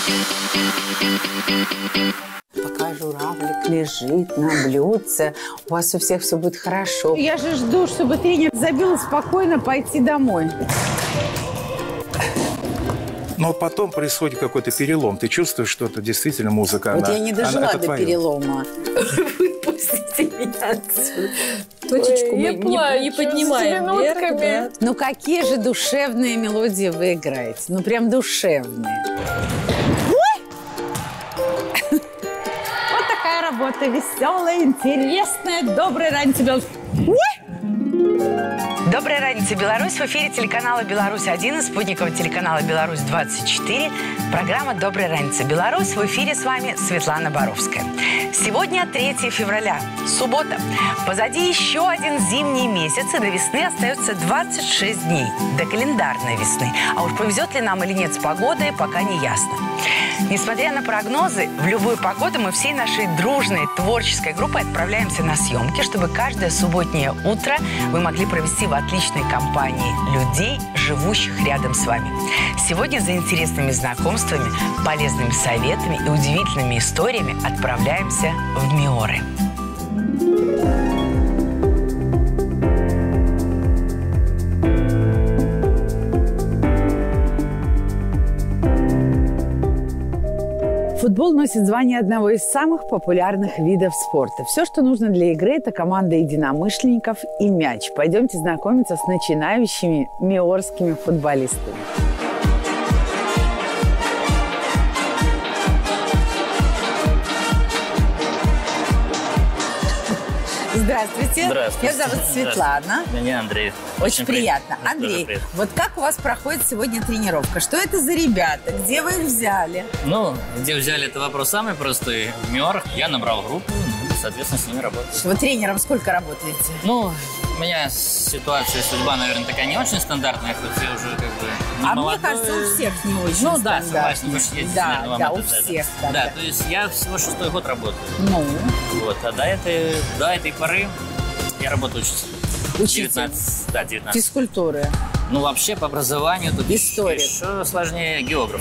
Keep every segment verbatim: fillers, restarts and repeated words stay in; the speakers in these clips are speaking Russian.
Пока журавлик лежит на блюдце, у вас у всех все будет хорошо. Я же жду, чтобы тренер забил и спокойно пойти домой. Но потом происходит какой-то перелом. Ты чувствуешь, что это действительно музыка. Вот она, я не дожила она, до твое. перелома. Выпустите меня отсюда. Точечку Ой, мы я не, плаваю, не поднимаем вверх, да. Ну какие же душевные мелодии вы играете? Ну прям душевные. Вот такая работа веселая, интересная. Доброй раницы, Беларусь. Доброй раницы, Беларусь. В эфире телеканала «Беларусь-один» и спутникового телеканала «Беларусь-двадцать четыре». Программа «Доброй раницы, Беларусь». В эфире с вами Светлана Боровская. Сегодня третье февраля, суббота. Позади еще один зимний месяц, и до весны остается двадцать шесть дней. До календарной весны. А уж повезет ли нам или нет с погодой, пока не ясно. Несмотря на прогнозы, в любую погоду мы всей нашей дружной творческой группой отправляемся на съемки, чтобы каждое субботнее утро вы могли провести в отличной компании людей, живущих рядом с вами. Сегодня за интересными знакомствами, полезными советами и удивительными историями отправляемся в Миоры. Футбол носит звание одного из самых популярных видов спорта. Все, что нужно для игры, это команда единомышленников и мяч. Пойдемте знакомиться с начинающими миорскими футболистами. Здравствуйте. Здравствуйте. Меня зовут Светлана. Меня Андрей. Очень, Очень приятно. приятно. Андрей, вот как у вас проходит сегодня тренировка? Что это за ребята? Где вы их взяли? Ну, где взяли, это вопрос самый простой. В Миорах я набрал группу, ну, соответственно, с ними работаю. Вы тренером сколько работаете? Ну, у меня ситуация, судьба, наверное, такая не очень стандартная, хоть я уже как бы не А молодой. мне кажется, у всех не очень Ну да, стандартная. согласен, вы же ездите, Да, наверное, вам да, это у за это. всех так. Да, то есть я всего шестой год работаю. Ну, Вот, а до этой, до этой поры я работаю учителем. учитель девятнадцать, да, девятнадцать. физкультуры. Ну, вообще, по образованию тут История. еще сложнее географ.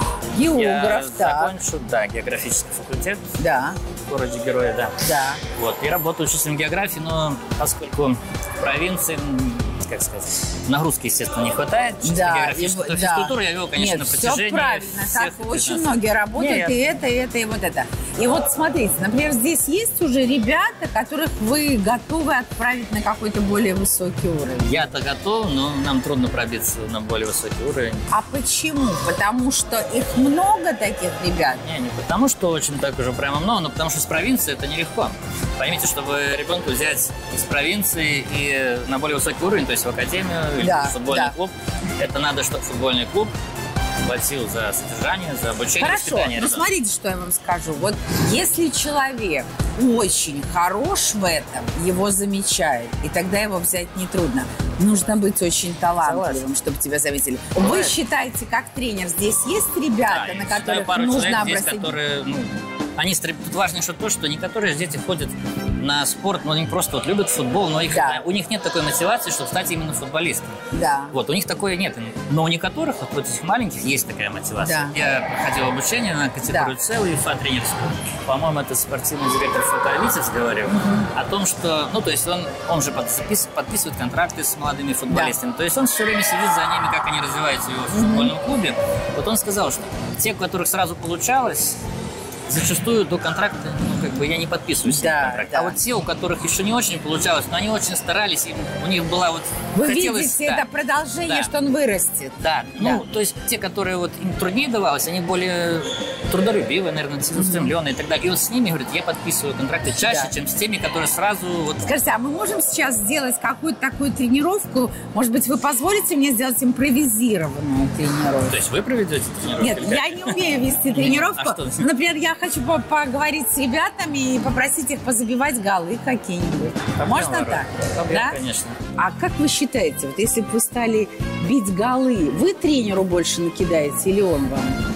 Географ, Я так. закончил, да, географический факультет Да, в городе Героя, да. да. Вот, и работаю учителем географии, но поскольку в провинции, м, как сказать, нагрузки, естественно, не хватает. Чисто Да, географическую, и- то да. физкультуру я вел, конечно, Нет, на все протяжении правильно. всех Так очень пятнадцати. многие работают, Не, и я- это, и это, и вот это. И вот смотрите, например, здесь есть уже ребята, которых вы готовы отправить на какой-то более высокий уровень. Я-то готов, но нам трудно пробиться на более высокий уровень. А почему? Потому что их много таких ребят? Не, не потому, что очень так уже прямо много, но потому что с провинции это нелегко. Поймите, чтобы ребенка взять из провинции и на более высокий уровень, то есть в академию или Да, в футбольный да. клуб, это надо, чтобы футбольный клуб платил за содержание, за обучение, Хорошо, воспитание но ребенка. смотрите, что я вам скажу. Вот если человек очень хорош в этом, его замечают, и тогда его взять нетрудно. Нужно быть очень талантливым, Согласен. чтобы тебя заметили. Бывает. Вы считаете, как тренер, здесь есть ребята, Да, на я считаю, которых пару нужно человек здесь, обратить? которые, ну, они стр- тут важно еще то, что не которые дети ходят на спорт, но они просто вот любят футбол, но их, Да. у них нет такой мотивации, чтобы стать именно футболистом. Да. Вот, у них такое нет. Но у некоторых, вот у этих маленьких, есть такая мотивация. Да. Я проходил обучение на категорию Да. С, УЕФА тренерскую. По-моему, это спортивный директор ФК Витязь говорил о том, что, ну, то есть он, он же подпис- подписывает контракты с молодыми футболистами. То есть он все время следит за ними, как они развиваются в его футбольном клубе. Вот он сказал, что те, у которых сразу получалось, зачастую до контракта, ну, как бы я не подписываюсь Да, на контракт. да. А вот те, у которых еще не очень получалось, но они очень старались, и у них была вот... Вы хотелось, видите да. это продолжение, Да. что он вырастет. Да, ну, то есть те, которые вот им труднее давалось, они более трудолюбивые, наверное, целеустремленные и так далее. И вот с ними, говорит, я подписываю контракты чаще, Да. чем с теми, которые сразу вот... Скажите, а мы можем сейчас сделать какую-то такую тренировку? Может быть, вы позволите мне сделать импровизированную тренировку? То есть вы проведете тренировку? Нет, или как? я не умею вести тренировку. А что? Например, я хочу по- поговорить с ребятами и попросить их позабивать голы какие-нибудь. Можно Проблема, так? проблема, Да? конечно. А как вы считаете, вот если бы вы стали бить голы, вы тренеру больше накидаете или он вам?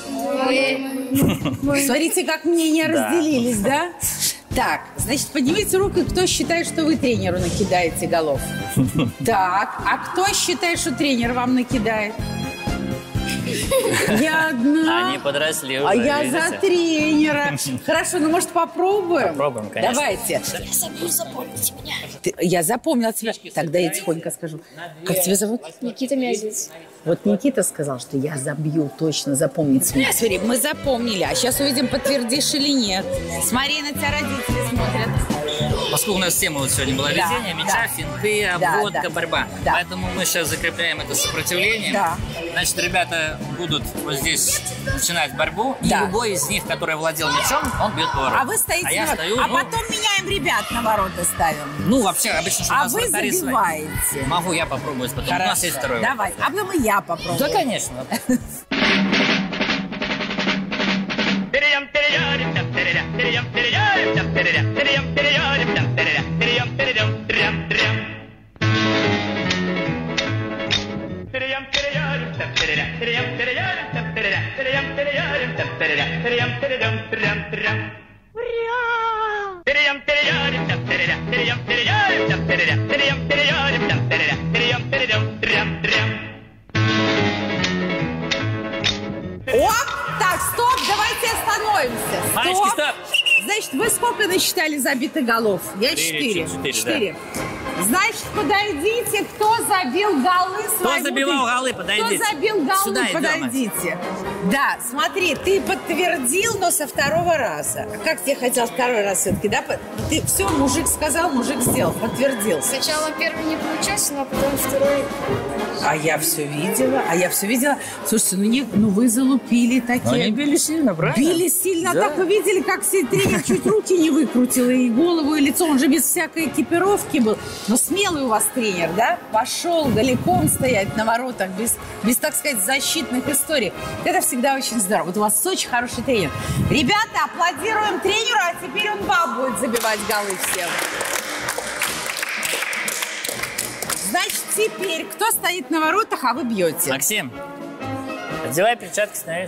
Смотрите, как мнения Да. разделились, да? Так, значит, поднимите руку, кто считает, что вы тренеру накидаете голов. Так, а кто считает, что тренер вам накидает? Я одна. Они подросли уже, А я видите? за тренера. Хорошо, ну может попробуем? Попробуем, конечно. Давайте. Я забью, запомните меня. Ты- я запомнила тебя. Тогда я тихонько скажу. Как тебя зовут? Никита Мязец. Вот Никита сказал, что я забью точно, запомните меня. Смотри, мы запомнили. А сейчас увидим, подтвердишь или нет. Смотри, на тебя родители смотрят. Поскольку у нас тема вот сегодня была Да, ведение мяча, да. финты, Да, обводка, да. борьба. Да. Поэтому мы сейчас закрепляем это сопротивление. Да. Значит, ребята будут вот здесь начинать борьбу, и Да. любой из них, который владел мячом, он бьет по воротам. А вы стоите А я на ворот- стою, А ну, потом меняем ребят на ворота ставим. ну, вообще, обычно, что у А нас вы вратари свои. забиваете. Могу я попробовать потом. У нас есть второй. Давай. А потом и я попробую. Да, конечно. Оп! Так, стоп, давайте остановимся. Мальчики, стоп! Значит, вы сколько насчитали забитых голов? Я Четыре, четыре. четыре, Значит, подойдите, кто забил голы Кто своему забивал ты- голы, подойдите. Кто забил голы, Сюда идем, подойдите. Да, смотри, ты подтвердил, но со второго раза. А как тебе хотел второй раз все-таки, да? Ты все, мужик сказал, мужик сделал, подтвердил. Сначала первый не получился, но потом второй. А я все видела, а я все видела. Слушайте, ну, не, ну вы залупили такие. Они били сильно, правильно? Били сильно. Да. Так вы видели, как все тренер чуть руки не выкрутил, и голову, и лицо. Он же без всякой экипировки был. Но смелый у вас тренер, да? Пошел далеко стоять на воротах, без, без, так сказать, защитных историй. Это всегда очень здорово. Вот у вас очень хороший тренер. Ребята, аплодируем тренеру, а теперь он вам будет забивать голы всем. Значит, теперь кто стоит на воротах, а вы бьете? Максим, одевай перчатки, становись.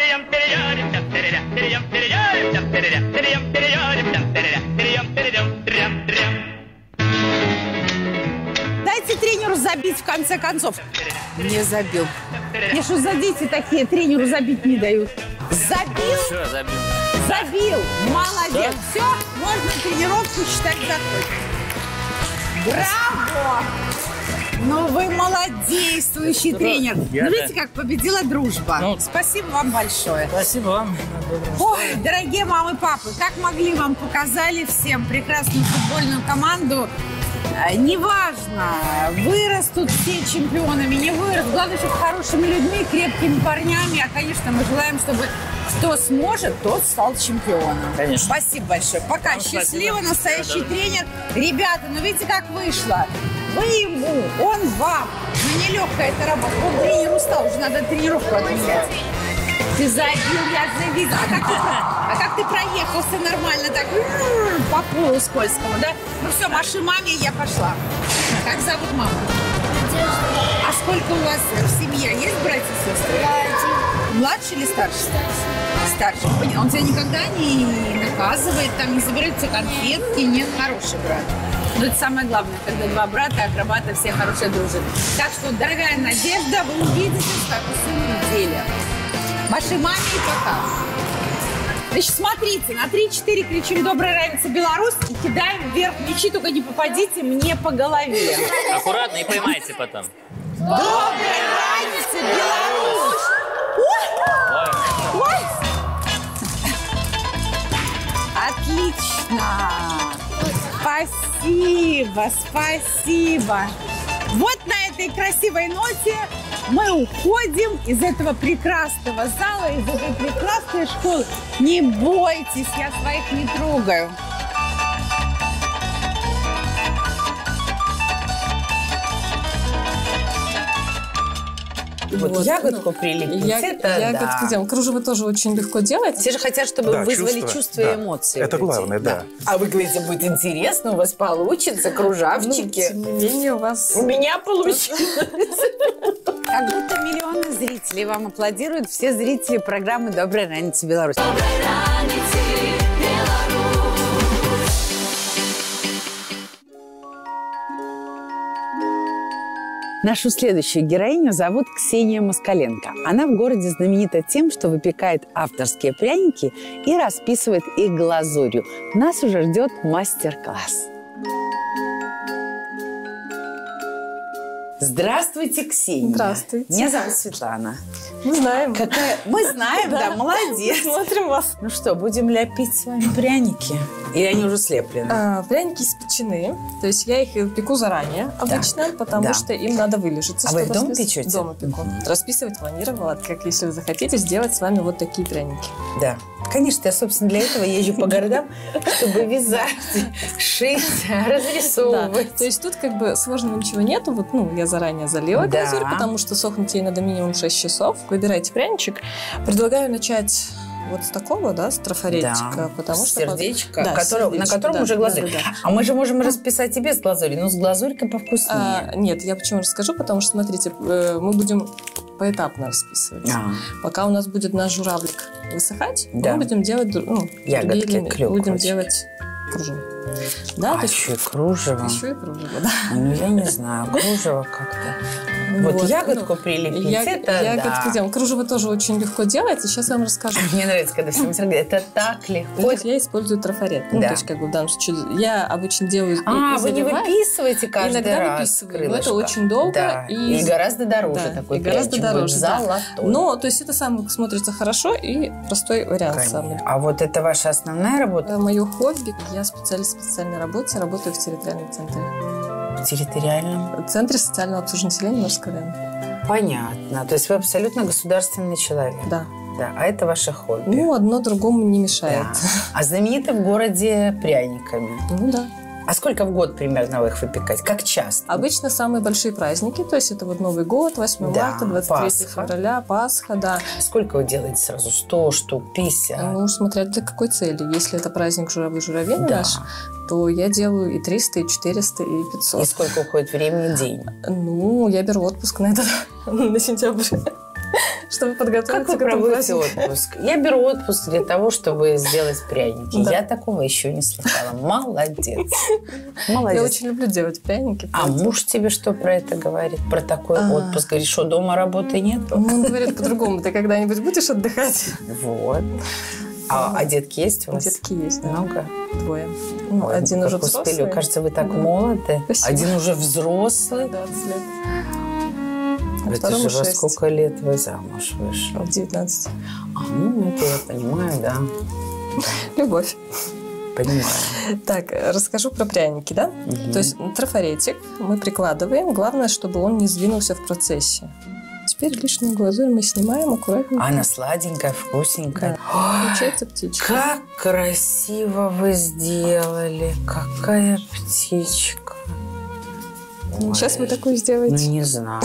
Дайте тренеру забить в конце концов. Не забил. Не что за дети такие, тренеру забить не дают. Забил? Все, забил. Забил. Молодец. Все, можно тренировку считать законченной. Браво! Ну вы молодействующий тренер. я Ну да. видите, как победила дружба. Ну. Спасибо вам большое. Спасибо вам. Ой, дорогие мамы и папы, как могли, вам показали всем прекрасную футбольную команду. Э, Неважно, вырастут все чемпионами, не вырастут. Главное, чтобы хорошими людьми, крепкими парнями. А, конечно, мы желаем, чтобы кто сможет, тот стал чемпионом. Конечно. Спасибо большое. Пока. Вам Счастливо, спасибо. настоящий Да, да. тренер. Ребята, ну видите, как вышло. Вы ему, он вам. Ну, нелегкая эта работа. Он тренер устал, уже надо тренировку отменять. Ты забил, я завидела. А как ты, а как ты проехался нормально так м-м, по полу скользкому, да? Ну все, маши маме, я пошла. Как зовут маму? А сколько у вас в семье? Есть братья и сестры? Младший или старший? Старший. Понял. Он тебя никогда не наказывает, там не забирает все конфетки, нет, хороший брат. Но это самое главное, когда два брата, акробаты, все хорошие дружат. Так что, дорогая Надежда, вы увидите статусы недели. Вашей маме и пока. Значит, смотрите, на три-четыре кричим «Доброй раницы, Беларусь» и кидаем вверх мячи, только не попадите мне по голове. Аккуратно и поймайте потом. Доброй раницы, Беларусь! Ой! Ой! Отлично! Спасибо, спасибо. Вот на этой красивой ноте мы уходим из этого прекрасного зала, из этой прекрасной школы. Не бойтесь, я своих не трогаю. Вот, Вот, ягодку ну, прилепить, Я- это ягодку да. делаем. Кружево тоже очень легко делать. Все же хотят, чтобы Да, вызвали чувства, чувства да. и эмоции. Это у людей. главное, да. А вы говорите, будет интересно, у вас получится, Ну, кружавчики. тем не менее, у вас... У меня получилось. Как будто миллионы зрителей вам аплодируют. Все зрители программы «Доброй раницы, Беларусь». Нашу следующую героиню зовут Ксения Москаленко. Она в городе знаменита тем, что выпекает авторские пряники и расписывает их глазурью. Нас уже ждет мастер-класс. Здравствуйте, Ксения. Здравствуйте. Меня зовут Светлана. Мы знаем. Какая... Мы знаем, да, молодец. Смотрим вас. Ну что, будем лепить с вами пряники? Или они уже слеплены? А, пряники испечены. То есть я их пеку заранее обычно, Так, потому да. что им надо вылежаться. А вы их чтобы дома распис- печете? Дома пеку. Расписывать ванировала, как если вы захотите сделать с вами вот такие пряники. Да. Конечно, я, собственно, для этого езжу по городам, чтобы вязать, шить, разрисовывать. Да. То есть тут как бы сложного ничего нету. Вот, ну, я заранее залила Да. глазурь, потому что сохнуть ей надо минимум шесть часов. Выбирайте пряничек. Предлагаю начать вот с такого, да, с трафаретика. Да. Потому что Сердечко, да, которое- сердечко, на котором да, уже глазурь. да, да, да. А мы же можем расписать и без глазури, но с глазурькой повкуснее. А, нет, я почему расскажу, потому что, смотрите, э, мы будем поэтапно расписывать. А. Пока у нас будет наш журавлик высыхать, Да. мы будем делать, ну, Ягодки, другие элементы. Будем клёкочки. делать кружево. Да, А то есть еще и кружево. еще и кружево, да. Ну, я не знаю, кружево как-то. Вот, ягодку прилепить, я- это ягодку да. делаем. Кружево тоже очень легко делается. Сейчас я вам расскажу. Мне нравится, когда все говорят, это так легко. Вот я использую трафарет. Ну, Да. то есть, как бы в данном случае, я обычно делаю... А, и вы не заливаю. выписываете каждый Иногда раз выписываю, но крылышко? это очень долго Да. и- И гораздо дороже Да, такой и гораздо пряничек будет, дороже, да. золотой. Но, то есть, это самый смотрится хорошо и простой вариант Конечно. самый. А вот это ваша основная работа? Мое хобби, я специалист в специальной работе, работаю в территориальном центре. В территориальном? В Центре социального обслуживания населения Морского района. Понятно. То есть вы абсолютно государственный человек. Да. Да. А это ваше хобби. Ну, одно другому не мешает. Да. А знамениты в городе пряниками. Ну да. А сколько в год примерно вы их выпекать? Как часто? Обычно самые большие праздники, то есть это вот Новый год, восьмое Да, марта, двадцать третье Пасха. февраля, Пасха, да. Сколько вы делаете сразу? сто штук, пятьдесят? Ну, смотря для какой цели. Если это праздник журавль-журавель Да. наш, то я делаю и триста, и четыреста, и пятьсот. И сколько уходит времени? День? Ну, я беру отпуск на этот, на сентябрь, чтобы подготовиться Как вы к этому проводите празднику. отпуск? Я беру отпуск для того, чтобы сделать пряники. Да. Я такого еще не слыхала. Молодец. Я Молодец. очень люблю делать пряники. А поэтому- муж тебе что про это говорит? Про такой А. отпуск? Говорит, что дома работы нет? Ну, он говорит по-другому. Ты когда-нибудь будешь отдыхать? Вот. А, а детки есть у вас? Детки есть, да. Много? Двое. Ну, Ой, один уже как успели. взрослый. Кажется, вы так Да. молоды. Спасибо. Один уже взрослый. двадцать лет. А Это второму же во шесть. сколько лет вы замуж вышли? В девятнадцать. А, ну, это я понимаю, да. Любовь. Понимаю. Так, расскажу про пряники, да? Мгм. То есть трафаретик мы прикладываем. Главное, чтобы он не сдвинулся в процессе. Теперь лишнюю глазурь мы снимаем аккуратненько. А она сладенькая, вкусненькая. Да. Получается птичка. Как красиво вы сделали. Какая птичка. Ну, сейчас вы Ой, такую Ну, сделаете. не знаю.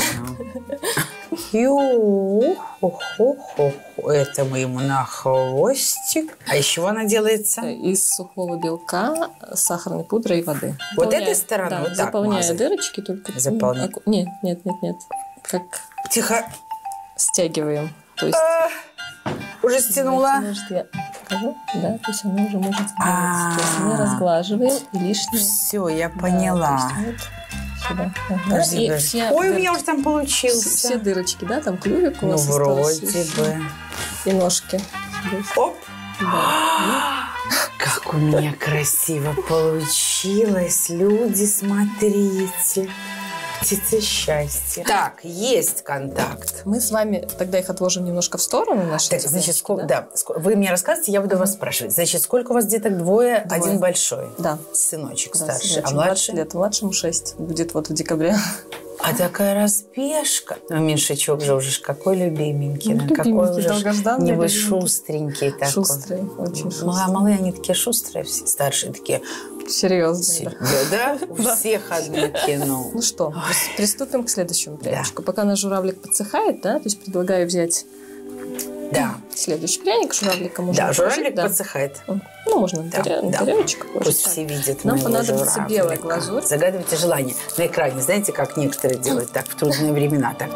Ю-ху-ху-ху. Это мы ему на хвостик. А из чего она делается? Из сухого белка, сахарной пудры и воды. Вот Заполняя- этой стороной? Да, Вот так заполняя мазать? дырочки только. ну, Заполнять. аку- Нет, нет, нет, нет. Как Тихо. стягиваем. То есть... А, Уже стянула. Может, я покажу? Да, то есть она уже может А. сделать. То есть мы разглаживаем и лишнее. Все, я Да, поняла. то есть вот сюда. Ага. Подожди, И подожди. все Ой, у дыр- меня уже там получился. все дырочки, да, там клювик у Ну, нас остался. вроде бы. И ножки. Оп. Да. Как у меня красиво получилось. Люди, смотрите. Птица счастья. Так, есть контакт. Мы с вами тогда их отложим немножко в сторону. Наши Так, эти значит, ножки, сколько, да? ск- вы мне рассказываете, я буду вас спрашивать. Значит, сколько у вас деток? Двое, Двое. один большой. Да. Сыночек Да, старший. сыночек, А двадцать младший? лет. Младшему шесть будет вот в декабре. А такая разбежка. Ну, меньшичок же уже ж какой любименький. Ну, ну, какой любименький, уже ж долгожданный, не вы любименький. шустренький такой. Шустрый, очень шустрый. Мала- Малые они такие шустрые, все старшие такие. Серьезно. Да. Да, да? У всех одно кино. Ну что, прис- приступим к следующему пряничку. Пока наш журавлик подсыхает, да, то есть предлагаю взять Да. следующий пряник. Журавлика можно Да, положить, журавлик да. подсыхает. Ну, можно на, Да, таря- на да. тарелочку положить. Пусть Так. все видят Нам моего понадобится журавлика. белая глазурь. Загадывайте желание на экране. Знаете, как некоторые делают так в трудные времена. Так.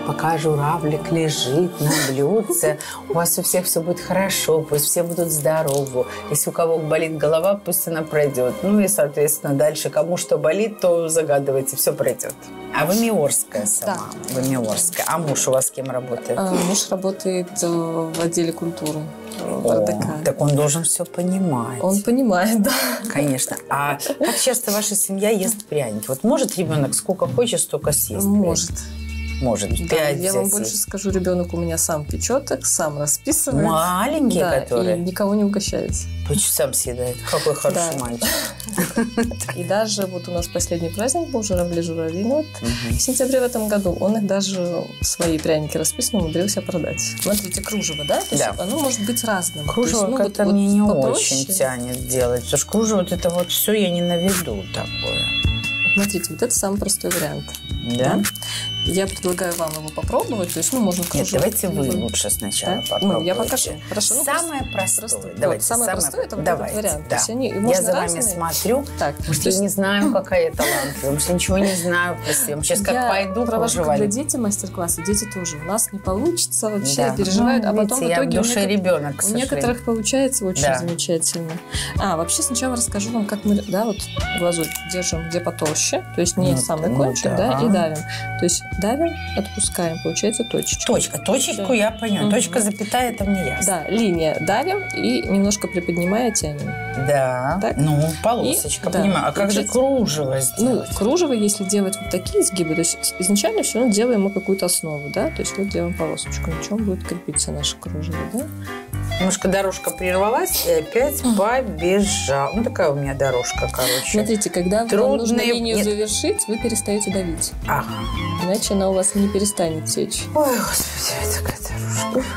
пока журавлик лежит на блюдце, у вас у всех все будет хорошо, пусть все будут здоровы. Если у кого болит голова, пусть она пройдет. Ну и, соответственно, дальше кому что болит, то загадывайте, все пройдет. А вы Миорская сама? Да. Вы Миорская. А муж у вас с кем работает? А, муж работает в отделе культуры. О, так он должен все понимать. Он понимает, да. Конечно. А как часто ваша семья ест пряники? Вот может ребенок сколько хочет, столько съесть? Может. Может. Да, я вам больше скажу, ребенок у меня сам печет их, сам расписывает. Маленькие, да, которые? И никого не угощает. Пусть сам съедает. Какой хороший да. мальчик. И даже вот у нас последний праздник был журавли-журавли. Вот угу. в сентябре в этом году он их даже свои пряники расписаны, умудрился продать. Смотрите, кружево, да? То да. есть оно может быть разным. Кружево есть, ну, как-то вот, мне вот не попроще. очень тянет делать. Потому что кружево вот это вот все я не наведу такое. Смотрите, вот это самый простой вариант. Да? Я предлагаю вам его попробовать. То есть, ну, можно кружево. Нет, давайте вы лучше сначала да? попробуйте. Ну, я покажу. Хорошо. Ну, самое простое. простое. Давайте, вот, самое самое простое – это вот давайте, этот вариант. Да. То есть они, я за разные. вами смотрю. Так, может, есть... я не знаю, какая я талантливая. Может, я ничего не знаю про себя. Сейчас как я пойду, провожу проживали. для детей мастер-классы. Дети тоже. У нас не получится. Вообще да. переживают. Ну, а потом видите, в итоге я в душе у, ребенок, у некоторых получается очень да. замечательно. А, вообще сначала расскажу вам, как мы да, вот глазурь держим где потолще. То есть не ну, самый ну, кончик, да. да, и давим. То есть давим, отпускаем. Получается точечка. Точка. Точечку да. я поняла. Точка, запятая, это мне ясно. Да, линия давим и немножко приподнимая тянем. Да. Так? Ну, полосочка, и, понимаю. Да. А как же кружево сделать? Ну, кружево, если делать вот такие изгибы, то есть изначально все равно делаем мы какую-то основу, да, то есть вот делаем полосочку, на чем будет крепиться наше кружево, да. Немножко дорожка прервалась и опять побежала. Ну, такая у меня дорожка, короче. Смотрите, когда Трудные... вам нужно линию Нет. завершить, вы перестаете давить. Ага. Иначе она у вас не перестанет течь. Ой, господи, такая дорожка.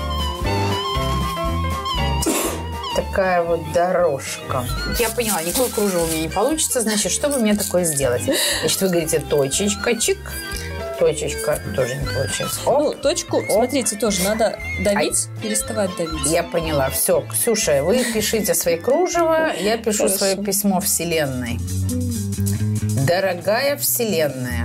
Такая вот дорожка. Я поняла, никакого кружева у меня не получится. Значит, что вы мне такое сделать? Значит, вы говорите точечка, чик. Точечка тоже не получается. Оп. Ну, точку, Оп. Смотрите, тоже надо давить, а... переставать давить. Я поняла. Все, Ксюша, вы пишите свои кружева, я пишу Хорошо. Свое письмо Вселенной. Дорогая Вселенная.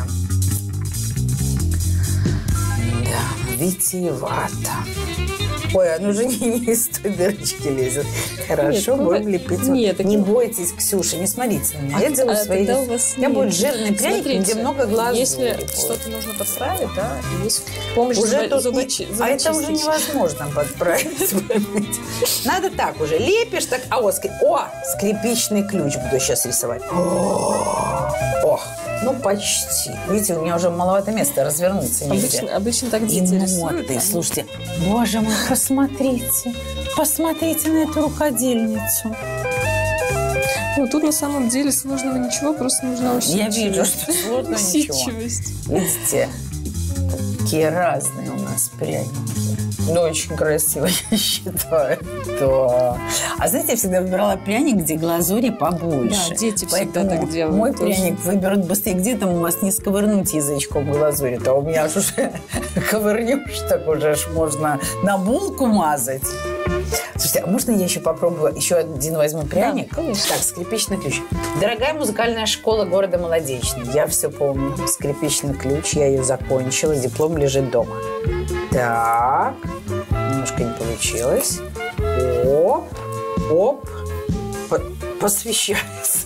Да, витиевато. Ой, оно уже не, не из той дырочки лезет. Хорошо, нет, будем лепить. Нет, не так... бойтесь, Ксюша, не смотрите на меня. Я а, делаю а свои... У вас я буду жирный пряник, где много глазурей. Если что-то нужно подправить, да, есть помощь уже зуб... зубы... зубочи... А это уже невозможно подправить. Надо так уже. Лепишь так. А вот, о, скрипичный ключ буду сейчас рисовать. О, ну почти. Видите, у меня уже маловато места развернуться нельзя. Обычно, обычно так дети рисуют. Ты, слушайте, боже мой, посмотрите. Посмотрите на эту рукодельницу. Ну, тут на самом деле сложного ничего, просто нужна усидчивость. Я вижу, что сложного ничего. Видите, какие разные у нас пряники. Ну, очень красиво, я считаю. Да. А знаете, я всегда выбирала пряник, где глазури побольше. Да, дети Поэтому всегда так делают. Мой тоже. Пряник выберут быстрее. Где там у вас не сковырнуть язычком глазури-то? У меня аж уже ковырнешь, так уже аж можно на булку мазать. Слушайте, а можно я еще попробую? Еще один возьму пряник? Да, конечно. Так, скрипичный ключ. Дорогая музыкальная школа города Молодечный. Я все помню. Скрипичный ключ, я ее закончила. Диплом лежит дома. Так. Немножко не получилось. Оп. Оп. Посвящается.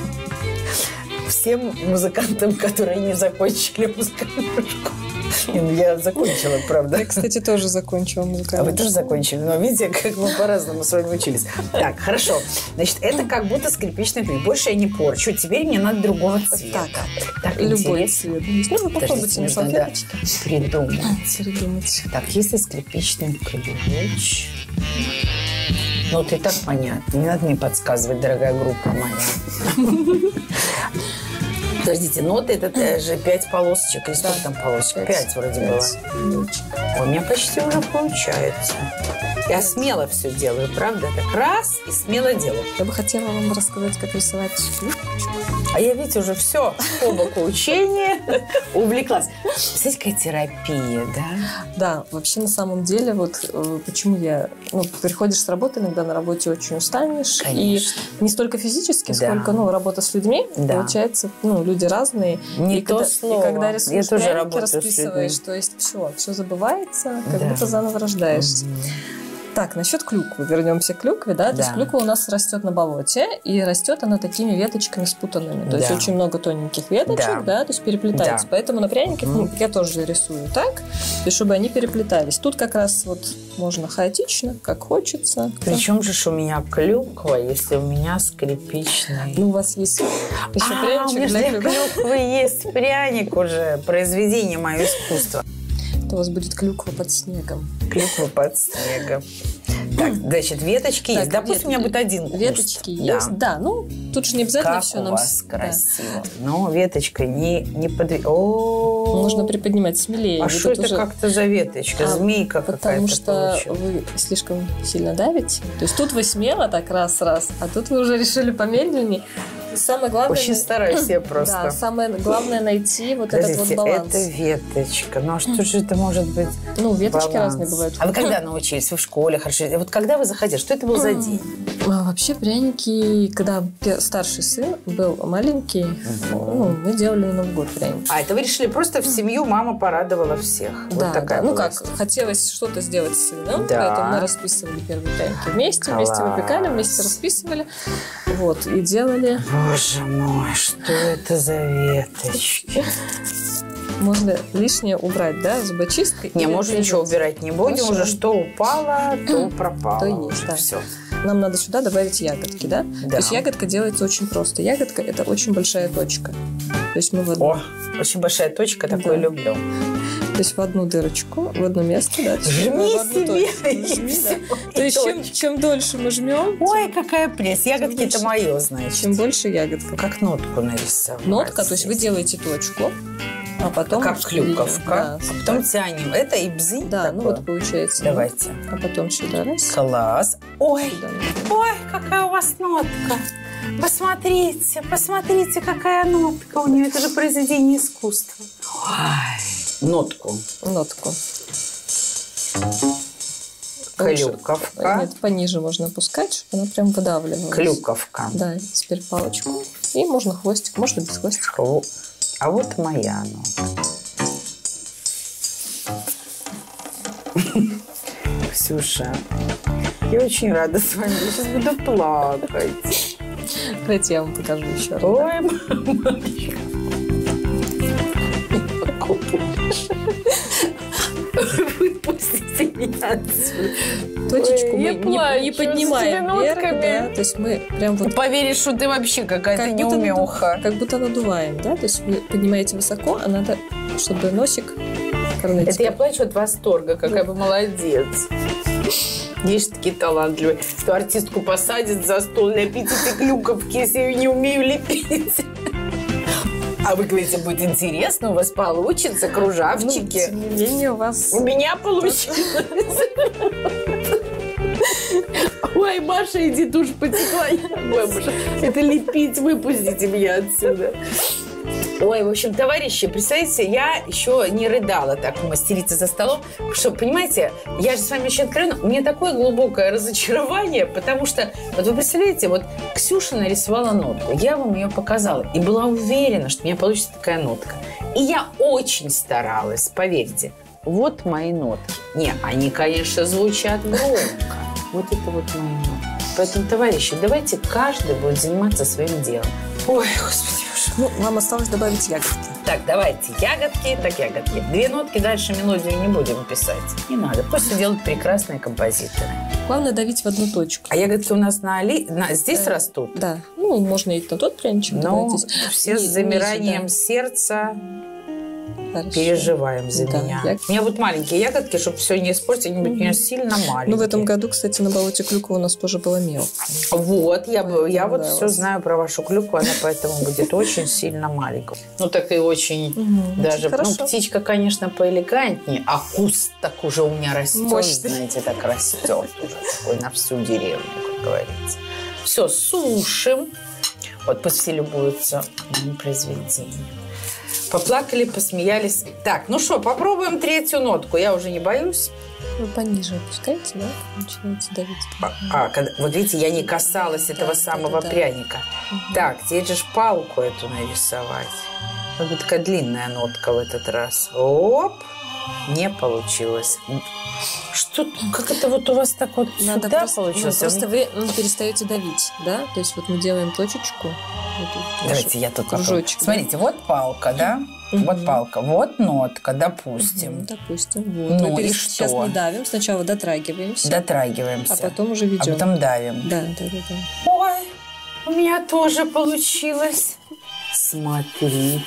Всем музыкантам, которые не закончили музыкальную школу. Я закончила, правда. Я, кстати, тоже закончила музыкальную А вы тоже закончили? Но видите, как мы по-разному с вами учились. Так, хорошо. Значит, это как будто скрипичный ключ. Больше я не порчу. Теперь мне надо другого цвета. Так, так любой интересно. цвет. Ну, вы попробуйте на салфеточке. Придумать. Придумать. Так, если скрипичный ключ... Ну, ты так понятно. Не надо мне подсказывать, дорогая группа моя. Подождите, ноты это же пять полосочек. Или сколько там полосочек? Пять вроде было. У меня почти уже получается. Я смело все делаю, правда? Так раз и смело делаю. Я бы хотела вам рассказать, как рисовать клюквочку. А я, видите, уже все по боку учения увлеклась. Знаете, какая терапия, да? Да, вообще на самом деле, вот э, почему я... Ну, приходишь с работы, иногда на работе очень устанешь. Конечно. И не столько физически, Да. сколько, ну, работа с людьми. Да. Получается, ну, люди разные. Не и то когда, слово. И когда Я рисуешь тоже пряники, работаю с расписываешь, людьми. то есть все, все забывается, как Да. будто заново рождаешься. Так, насчет клюквы. Вернемся к клюкве, да? То Да. есть клюква у нас растет на болоте, и растет она такими веточками спутанными. То есть Да. очень много тоненьких веточек, Да. да, то есть переплетаются. Да. Поэтому на пряниках ну, я тоже рисую так, то есть чтобы они переплетались. Тут как раз вот можно хаотично, как хочется. Причем же ж у меня клюква, если у меня скрипичный. Ну, у вас есть еще А, у пряничек меня же для для клюквы. клюквы есть пряник уже, произведение мое искусство. Это у вас будет клюква под снегом. Клюква под снегом. Так, значит, веточки есть. Так, Допустим, у меня будет один куст. Веточки Да. есть. Да, ну, тут же не обязательно Как все у нам... вас с- да. красиво. Но веточка не, не подвиг... О, Нужно приподнимать смелее. А Вы что тут это уже- как-то за веточка? А, Змейка какая-то Потому что получилась. вы слишком сильно давите. То есть тут вы смело так раз-раз, а тут вы уже решили помедленнее. И самое главное... Очень стараюсь я просто. Да, самое главное найти вот этот вот Подождите, баланс. это веточка. Ну а что же это может быть? Ну, веточки Баланс. разные бывают. А вы когда научились? Вы в школе хорошо? Вот когда вы заходили, что это был за день? А вообще пряники, когда пе- старший сын был маленький, ну, мы делали на Новый год пряники. А, это вы решили просто в семью, мама порадовала всех. Да, вот такая да. Ну была как, история. хотелось что-то сделать с сыном, Да. поэтому мы расписывали первые пряники вместе, вместе Класс. выпекали, вместе расписывали, вот, и делали. Боже мой, что это за веточки? Можно лишнее убрать, да, зубочисткой. Не, или может, ничего отрезать. убирать не будем. Хорошо. Уже что упало, то пропало. То есть, уже да. все. Нам надо сюда добавить ягодки, да? Да. То есть ягодка делается очень просто. Ягодка – это очень большая точка. То есть мы в одну, О, очень большая точка, такую Да. люблю. то есть в одну дырочку, в одно место, да. то есть Жми в одну себе, точку. и Жми, всё, да. и То есть чем, точка. чем дольше мы жмем, Ой, какая пресс. Ягодки это больше- мое, значит. чем больше ягодка. Как нотку нарисовать. Нотка, то есть вы делаете точку, а потом... Как клюковка. Да, А потом тянем. Это и бзинь да, ну такое? вот получается. Давайте. А потом сюда раз. Класс. Ой, Сюда. ой, какая у вас нотка. Посмотрите, посмотрите, какая нотка у нее. Это же произведение искусства. Ой, нотку. Нотку. Клюковка. Нет, пониже можно опускать, чтобы она прям выдавливалась. Клюковка. Да, теперь палочку. И можно хвостик, можно без хвостика. Во- А вот моя нотка. Ксюша, я очень рада с вами. Я сейчас буду плакать. Давайте я вам покажу еще раз. Ой, мамочка. Выпустите меня отсюда. Точечку Ой, мы я не, плачу не с поднимаем этими вверх, нотками. да, то есть мы прям вот Поверишь, что ты вообще какая-то как будто, неумеха. наду- как будто надуваем, да, то есть вы поднимаете высоко, а надо, чтобы носик корнетик. Это я плачу от восторга, какая бы молодец. Есть же такие талантливые, что артистку посадят за стол, ляпите эти клюковки, если я не умею лепить. А вы говорите, будет интересно, у вас получится, Ну, кружавчики. тем не менее, у вас... У меня получилось. Ой, Маша, иди тушь потекла. Ой, Маша, это лепить, выпустите меня отсюда. Ой, в общем, товарищи, представляете, я еще не рыдала так у мастерицы за столом, что, понимаете, я же с вами еще откровенно, у меня такое глубокое разочарование, потому что, вот вы представляете, вот Ксюша нарисовала нотку, я вам ее показала и была уверена, что у меня получится такая нотка. И я очень старалась, поверьте. Вот мои нотки. Не, они, конечно, звучат громко. Вот это вот мои нотки. Поэтому, товарищи, давайте каждый будет заниматься своим делом. Ой, господи, боже. Ну, вам осталось добавить ягодки. Так, давайте ягодки, так ягодки. Две нотки, дальше мелодию не будем писать. Не надо, пусть делают прекрасные композиторы. Главное давить в одну точку. А ягодки у нас на, али... на... здесь Э, растут? Да, ну, можно и на тот пряничек Но добавить. все Ни- с замиранием ниже, сердца Хорошо. Переживаем за Да, меня. я- У меня вот маленькие ягодки, чтобы все не испортить, они будут у меня сильно маленькие. Ну, в этом году, кстати, на болоте клюквы у нас тоже было мелко. Вот, я, бы- я вот Да, все вас- знаю про вашу клюкву, она поэтому будет очень сильно маленькая. Ну, так и очень даже... Ну, хорошо. птичка, конечно, поэлегантнее, а куст так уже у меня растет, Мощный. знаете, так растет уже такой на всю деревню, как говорится. Все, сушим. Вот пусть все любуются моим произведением. Поплакали, посмеялись. Так, ну что, попробуем третью нотку. Я уже не боюсь. Вы пониже опускаете, да? Начинаете давить. А, а, когда- вот видите, я не касалась этого да, самого да, да. пряника. Так, теперь же ж палку эту нарисовать. Вот будет такая длинная нотка в этот раз. Оп! Не получилось. Что, как это вот у вас так вот Надо сюда просто, получилось? ну, просто вы ну, перестаете давить, да? То есть вот мы делаем точечку. Вот тут Давайте нашу я тут кружочек. попробую. Смотрите, вот палка, да? Мгм. Вот палка, вот нотка, допустим. Мгм, допустим. Вот. Ну Мы и перес- что? Сейчас не давим, сначала дотрагиваемся, Дотрагиваемся. а потом уже А ведем. потом давим. Да, да, да, да. Ой, у меня тоже получилось. Смотрите.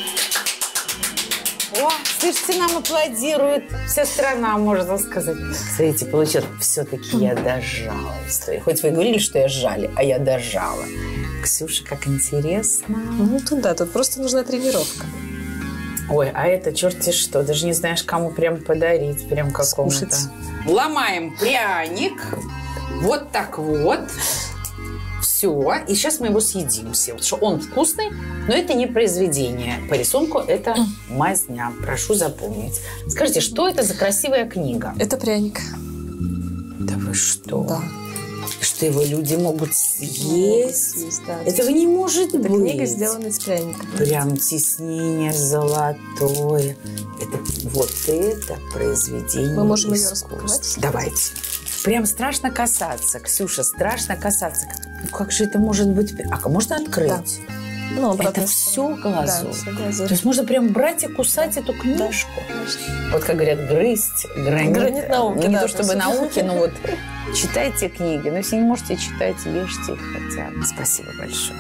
О, слышите, нам аплодирует вся страна, можно сказать. Смотрите, получилось. Все-таки я дожала историю. Хоть вы и говорили, что я жали, а я дожала. Ксюша, как интересно. Ну, тут да, тут просто нужна тренировка. Ой, а это черти что. Даже не знаешь, кому прям подарить. Прям какому-то. Скушать. Ломаем пряник. Вот так вот. Все. И сейчас мы его съедим все. Потому что он вкусный, но это не произведение. По рисунку это мазня. Прошу запомнить. Скажите, что это за красивая книга? Это пряник. Да вы что? Да. Что его люди могут съесть? Есть, да. Этого не может Эта быть. книга сделана из пряника. Прям тиснение золотое. Это, вот это произведение Мы можем ее искусства. распаковать? Давайте. Прям страшно касаться, Ксюша, страшно касаться. Ну, как же это может быть? А можно открыть? Да. Ну, обратно. Это все глазурь. Да, все глазурь. То есть можно прям брать и кусать эту книжку. Вот как говорят, грызть, гранит. Гранит науки, Ну, не да, то чтобы то есть. науки, но вот читайте книги. Но если не можете читать, ешьте их хотя бы. Спасибо большое.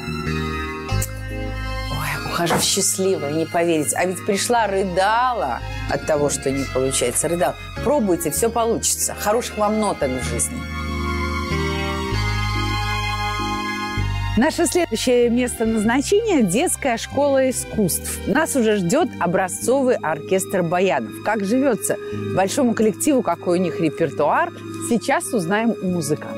Ой, ухожу счастливая, не поверите. А ведь пришла, рыдала от того, что не получается. Рыдала. Пробуйте, все получится. Хороших вам ноток в жизни. Наше следующее место назначения – детская школа искусств. Нас уже ждет образцовый оркестр баянов. Как живется большому коллективу, какой у них репертуар, сейчас узнаем у музыкантов.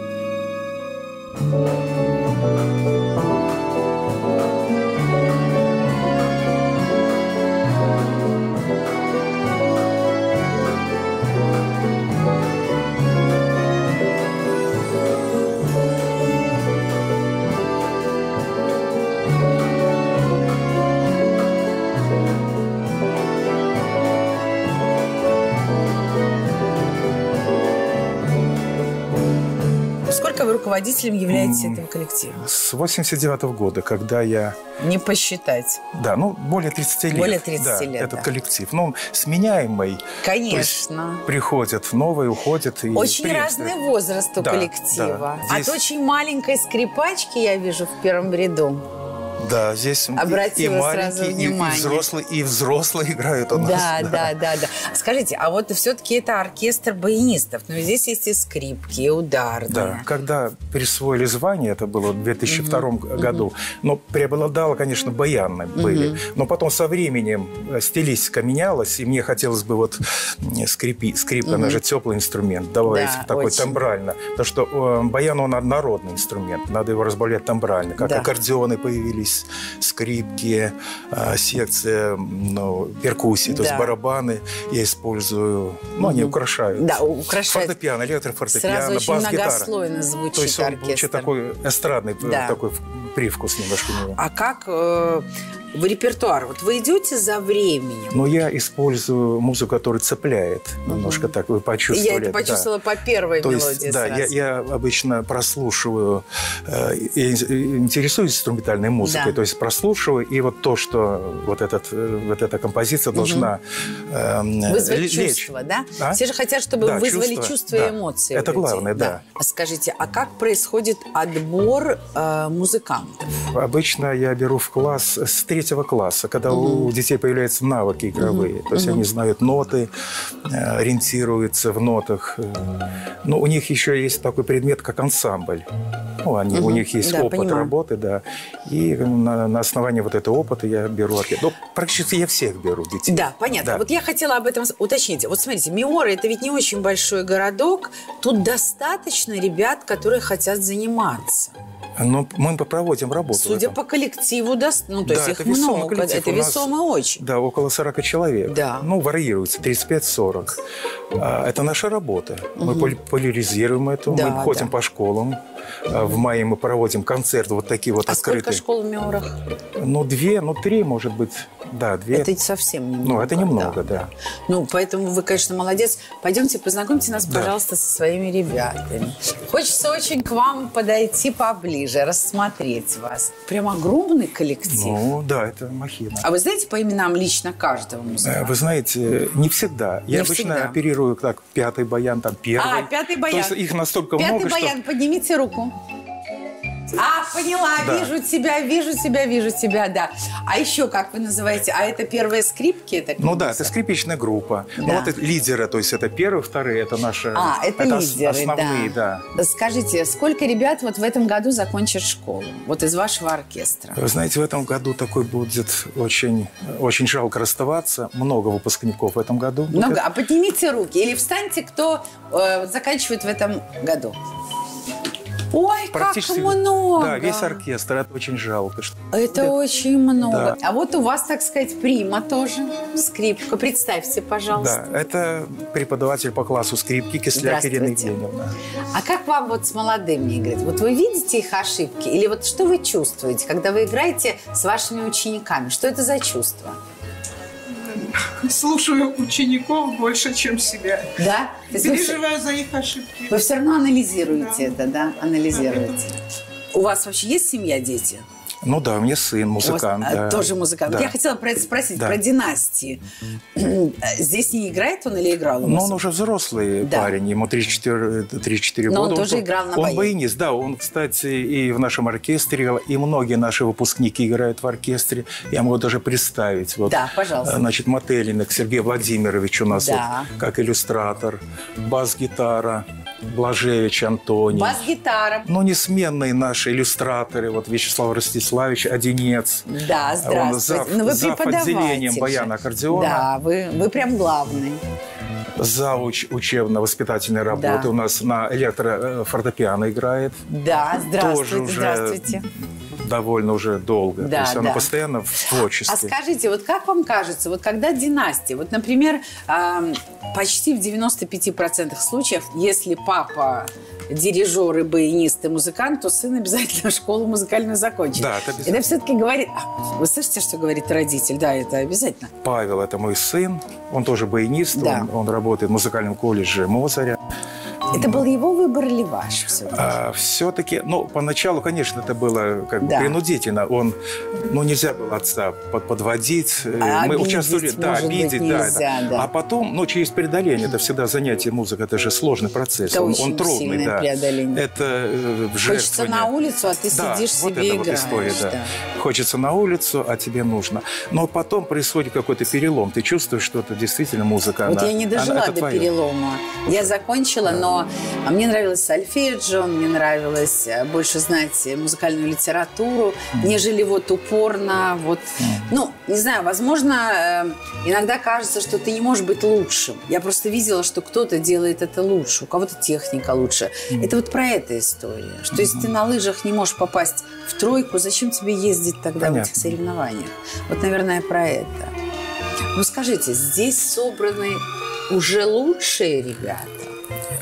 Сколько вы руководителем являетесь этого коллектива? С восемьдесят девятого года, когда я... Не посчитать. Да, ну, более тридцати лет. Более тридцати да, лет, этот да. коллектив. Ну, он сменяемый. Конечно. То есть приходят новые, уходят. И Очень приветствуют. разный возраст у Да, коллектива. да. Здесь- От очень маленькой скрипачки, я вижу, в первом ряду. Да, здесь и- Обратила и сразу маленькие, и- и внимание. взрослые, и взрослые играют у нас. Да, да, да, да. Скажите, а вот все-таки это оркестр баянистов, но здесь есть и скрипки, и ударные. Да, когда присвоили звание, это было в две тысячи втором году, но преобладало, конечно, баяны были. Но потом со временем стилистика менялась, и мне хотелось бы вот м, скрипи, скрипка, она же теплый инструмент, добавить Да, такой очень. тембрально. Потому что э, баян, он однородный инструмент, надо его разбавлять тембрально. Как Да. аккордеоны появились, скрипки, э, секция, ну, перкуссии, то есть Да. барабаны я использую, ну, они украшают. Да, украшает. Фортепиано, электрофортепиано, Сразу очень бас-гитара. многослойно звучит То есть он оркестр. получит такой эстрадный Да. такой привкус немножко у него. А как э, в репертуар? Вот вы идете за временем. Но я использую музыку, которая цепляет. Немножко так вы почувствовали. Я это почувствовала по первой То мелодии есть, да, я, сразу. я обычно прослушиваю, э, и- и интересуюсь инструментальной музыкой, музыкой. То есть прослушиваю, и вот то, что вот, этот, вот эта композиция должна э, вызвать лечь. чувство, да? А? Все же хотят, чтобы Да, вызвали чувства, чувства да. и эмоции. Это у людей. главное, да. А скажите, а как происходит отбор э, музыкантов? Обычно я беру в класс с третьего класса, когда Угу. у детей появляются навыки игровые. Угу. То есть угу. они знают ноты, ориентируются в нотах. Но у них еще есть такой предмет, как ансамбль. Ну, они, угу. У них есть да, опыт понимаю. работы, да. И на, на основании вот этого опыта я беру ответ. Ну, практически я всех беру детей. Да, понятно. Да. Вот я хотела об этом уточнить. Вот смотрите, Миора – это ведь не очень большой городок. Тут достаточно ребят, которые хотят заниматься. Но мы проводим работу. Судя по коллективу, да, ну, то да, есть их много, это весомо очень. Да, около сорока человек. Да. Ну, варьируется, тридцать пять сорок. Это наша работа. Угу. Мы популяризируем это, да, мы ходим да. по школам. В мае мы проводим концерты вот такие вот а открытые. А сколько школ в Миорах? Ну, две, ну, три, может быть. Да, две. Это совсем немного. Ну, это немного, да. да. Ну, поэтому вы, конечно, молодец. Пойдемте, познакомьте нас, да. пожалуйста, со своими ребятами. Хочется очень к вам подойти поближе, рассмотреть вас. Прям огромный коллектив. Ну, да, это махина. А вы знаете по именам лично каждого музыканта? Вы знаете, не всегда. Я не обычно всегда. оперирую так, пятый баян, там, первый. А, пятый баян. То есть их настолько пятый много, баян, что... поднимите руку. А, поняла, да. вижу тебя, вижу тебя, вижу тебя, да. А еще, как вы называете, а это первые скрипки? Это ну да, это скрипичная группа. Да. Ну вот это лидеры, то есть это первые, вторые, это наши... А, это, это лидеры, основные, да. да. Скажите, сколько ребят вот в этом году закончат школу? Вот из вашего оркестра? Вы знаете, в этом году такой будет очень, очень жалко расставаться. Много выпускников в этом году. Много? Будет. А поднимите руки или встаньте, кто э, заканчивает в этом году. Ой, как много! Да, весь оркестр. Это очень жалко. Что... Это да. очень много. Да. А вот у вас, так сказать, прима тоже, скрипка. Представьте, пожалуйста. Да, это преподаватель по классу скрипки Кисляк Ирина Евгеньевна. А как вам вот с молодыми играть? Вот вы видите их ошибки? Или вот что вы чувствуете, когда вы играете с вашими учениками? Что это за чувство? Слушаю учеников больше, чем себя. Да? Переживаю за их ошибки. Вы все равно анализируете да. это, да? Анализируете. Да. У вас вообще есть семья, дети? Ну да, у меня сын музыкант. У вас, да. Тоже музыкант. Да. Я хотела про это спросить, да. про династии. Здесь не играет он или играл у вас? Ну, он уже взрослый да. парень, ему тридцать четыре года. Но он тоже он, играл на баяне. Он баянист, да. Он, кстати, и в нашем оркестре играл, и многие наши выпускники играют в оркестре. Я могу даже представить. Вот, да, пожалуйста. Значит, Мотелиных Сергей Владимирович у нас да. вот, как иллюстратор, бас-гитара. Блажевич Антоний. Бас-гитара. Ну, несменные наши иллюстраторы. Вот Вячеслав Ростиславович Одинец. Да, здравствуйте. Он зав, ну, вы зав отделением баяна-аккордеона. Да, вы, вы прям главный. Завуч учебно-воспитательной работы. Да. У нас на электрофортепиано играет. Да, здравствуйте, Тоже уже здравствуйте. Довольно уже долго. Да, То есть да. она постоянно в творчестве. А скажите, вот как вам кажется, вот когда династия, вот, например, э, почти в девяноста пяти процентах случаев, если папа дирижер и баянист и музыкант, то сын обязательно школу музыкальную закончит. Да, это обязательно. Это все-таки говорит... Вы слышите, что говорит родитель? Да, это обязательно. Павел – это мой сын. Он тоже баянист. Да. Он, он работает в музыкальном колледже Мозаря. Это был его выбор или ваш все-таки? А, все-таки, ну, поначалу, конечно, это было как бы да. принудительно. Он, ну, нельзя было отца под, подводить. А Мы обидеть, участвовали, да, обидеть, нельзя, да, да. А потом, ну, через преодоление, это всегда занятие музыкой, это же сложный процесс. Это он, очень он трудный, сильное да. преодоление. Это э, жертвование. Хочется на улицу, а ты да, сидишь вот себе это играешь. Вот история, да. Да. Хочется на улицу, а тебе нужно. Но потом происходит какой-то перелом. Ты чувствуешь, что это действительно музыка. Вот она, я не дожила она, до твое. перелома. Я закончила, да. но мне нравилось сольфеджио, мне нравилось больше знать музыкальную литературу, mm. нежели вот упорно, вот, mm. ну, не знаю, возможно, иногда кажется, что ты не можешь быть лучшим. Я просто видела, что кто-то делает это лучше, у кого-то техника лучше. Mm. Это вот про эту историю, что mm-hmm. если ты на лыжах не можешь попасть в тройку, зачем тебе ездить тогда Понятно. в этих соревнованиях? Вот, наверное, про это. Ну, скажите, здесь собраны уже лучшие ребята?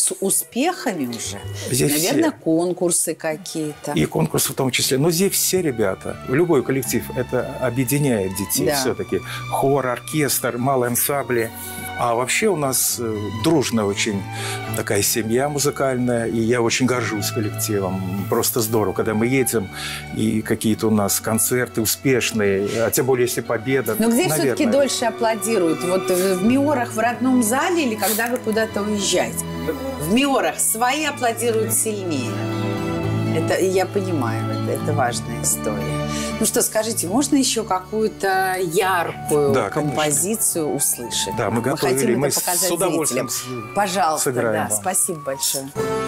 с успехами уже. Здесь Наверное, все. конкурсы какие-то. И конкурсы в том числе. Но здесь все ребята, любой коллектив, это объединяет детей Да. все-таки. Хор, оркестр, малые ансамбли. А вообще у нас э, дружная очень такая семья музыкальная, и я очень горжусь коллективом. Просто здорово, когда мы едем, и какие-то у нас концерты успешные, а тем более, если победа. Но где наверное. все-таки дольше аплодируют? Вот в Миорах в родном зале или когда вы куда-то уезжаете? В Миорах свои аплодируют сильнее. Это я понимаю, это, это важная история. Ну что, скажите, можно еще какую-то яркую Да, композицию услышать? Да, мы готовили, хотим мы это показать с удовольствием зрителям. Пожалуйста, сыграем да, вам. спасибо большое.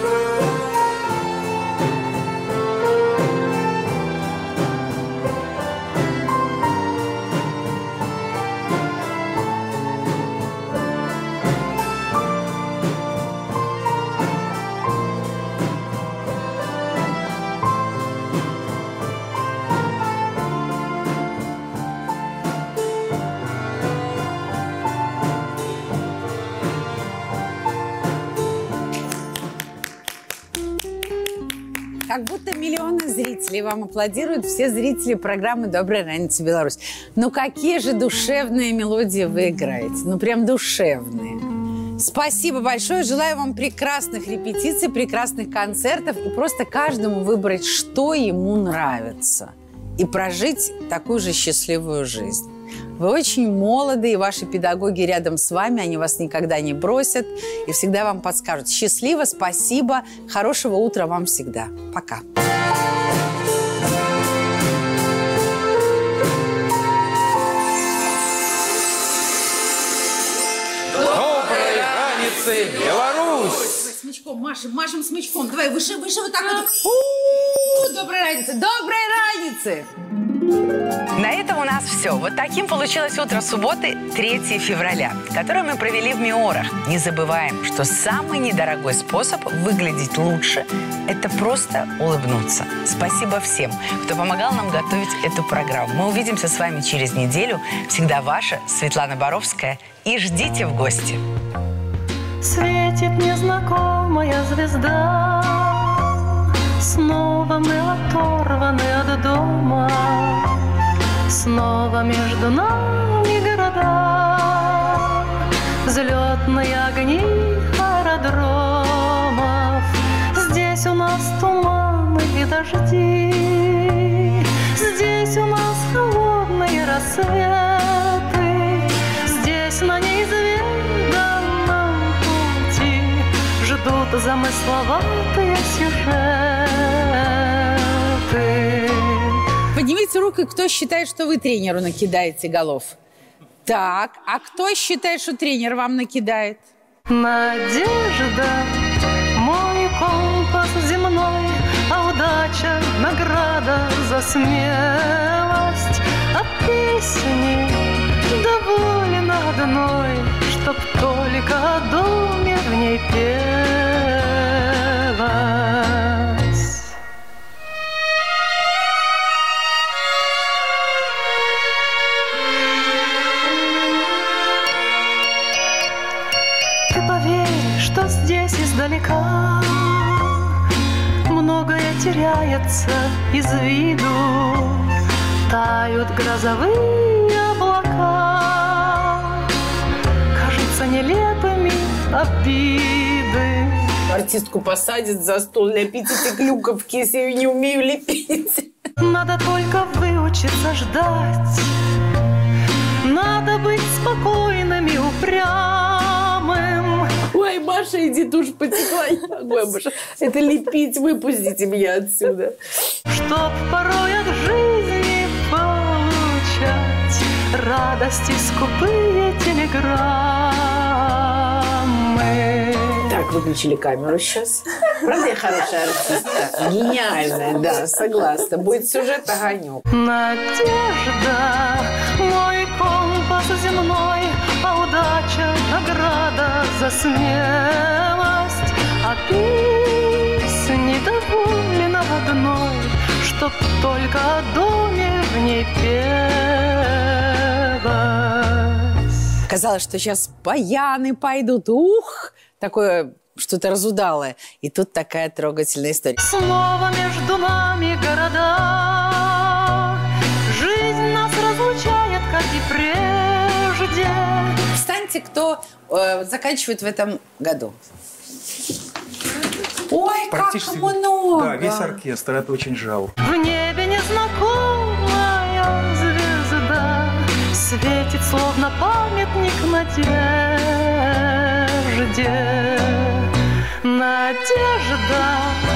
Как будто миллионы зрителей вам аплодируют, все зрители программы «Добрая раница, Беларусь». Ну какие же душевные мелодии вы играете? Ну прям душевные. Спасибо большое. Желаю вам прекрасных репетиций, прекрасных концертов и просто каждому выбрать, что ему нравится. И прожить такую же счастливую жизнь. Вы очень молоды, и ваши педагоги рядом с вами, они вас никогда не бросят и всегда вам подскажут. Счастливо, спасибо, хорошего утра вам всегда. Пока. Доброй раницы, Беларусь! Смычком, машем, машем смычком. Давай, выше, выше, вот так вот. У-у-у, доброй раницы, доброй раницы! На этом у нас все. Вот таким получилось утро субботы, третьего февраля, которое мы провели в Миорах. Не забываем, что самый недорогой способ выглядеть лучше – это просто улыбнуться. Спасибо всем, кто помогал нам готовить эту программу. Мы увидимся с вами через неделю. Всегда ваша Светлана Боровская. И ждите в гости. Светит незнакомая звезда, снова мы оторваны от дома, снова между нами города, взлетные огни аэродромов. Здесь у нас туманы и дожди, здесь у нас холодные рассветы, здесь на неизведанном пути ждут замысловатые сюжеты. Поднимите руку, кто считает, что вы тренеру накидаете голов. Так, а кто считает, что тренер вам накидает? Надежда, мой компас земной, а удача — награда за смелость. А песни довольно одной, чтоб только о доме в ней пелось. Ты поверь, что здесь издалека многое теряется из виду, тают грозовые облака, кажутся нелепыми обиды. Артистку посадят за стол, ляпите клюковки, если я не умею лепить. Надо только выучиться ждать, надо быть спокойным и упрямым. Ой, Маша, иди тушь потекла. Ой, Маша, это лепить, выпустите меня отсюда. Чтоб порой от жизни получать радости скупые телеграммы. Так, выключили камеру сейчас. Правда, я хорошая артистка? Гениальная, да, согласна. Будет сюжет огонек. Надежда, мой компас земной, а удача — награда за смелость. А песни довольно одной, чтоб только о доме в ней пелось. Казалось, что сейчас баяны пойдут. Ух! Такое что-то разудалое. И тут такая трогательная история. Снова между нами города, жизнь нас разлучает, как и прежде. Встаньте, кто э, заканчивает в этом году. Ой, как много! Да, весь оркестр, это очень жалко. В небе незнакомая звезда светит, словно памятник надежде. Надежда